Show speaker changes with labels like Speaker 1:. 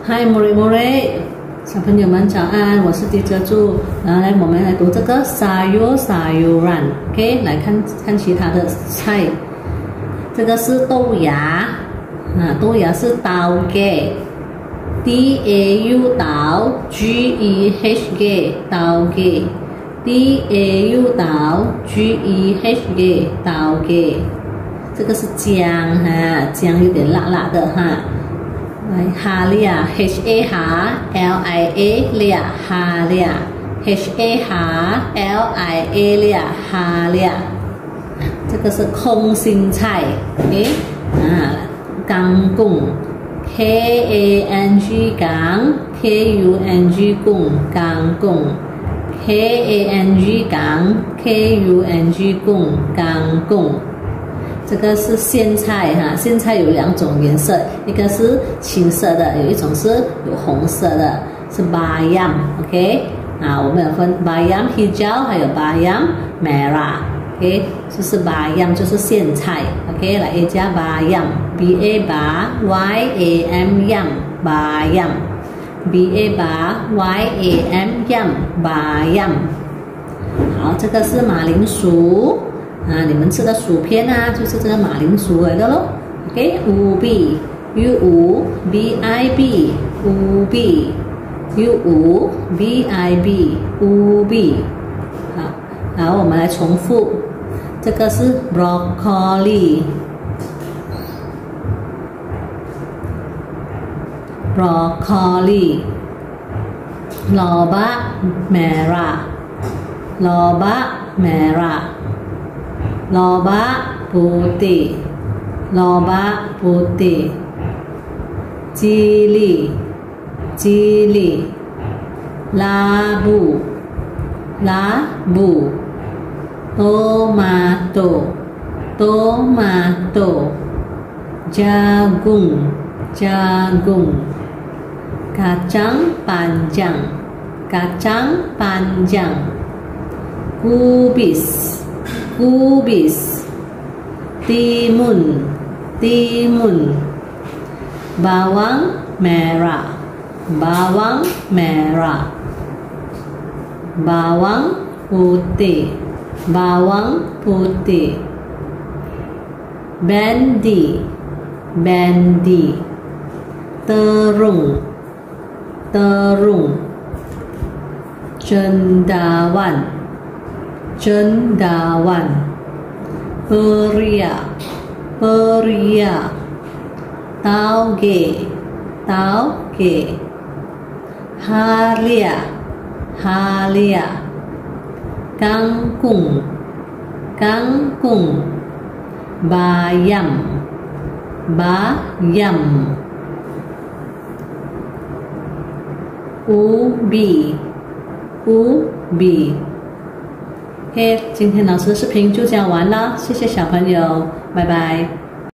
Speaker 1: 嗨，莫瑞莫瑞，小朋友们早安，我是迪哲柱。来，我们来读这个sayuran，OK， 来看其他的菜。这个是豆芽豆芽是刀嘅 ，DAU 刀 ，GEH 刀嘅 ，DAU 刀 ，GEH 刀嘅。这个是姜姜有点辣辣的来哈利亚 HALIA 利哈利亚 HALIA 利哈利亚，这个是空心菜gang cung KANG gang KUNG cung gang cung KANG gang KUNG cung gang cung。这个是苋菜苋菜有两种颜色，一个是青色的，有一种是有红色的，是 bayam，OK， 我们有分 bayam hijau 还有 bayam merah，OK， 就是 bayam 就是苋菜 ，OK， 来 A 加 bayam BA YAM yam bayam BA YAM yam bayam。好，这个是马铃薯。你们吃的薯片就是这个马铃薯来的咯 ，OK， ubi UBIB ubi UBIB ubi。好，我们来重复，这个是 broccoli lobak merah lobak putih cili labu tomato jagung kacang panjang kubis timun bawang merah bawang putih bendi terung cendawan peria tauge halia kangkung bayam ubi。OK， 今天老师的视频就讲完了，谢谢小朋友，拜拜。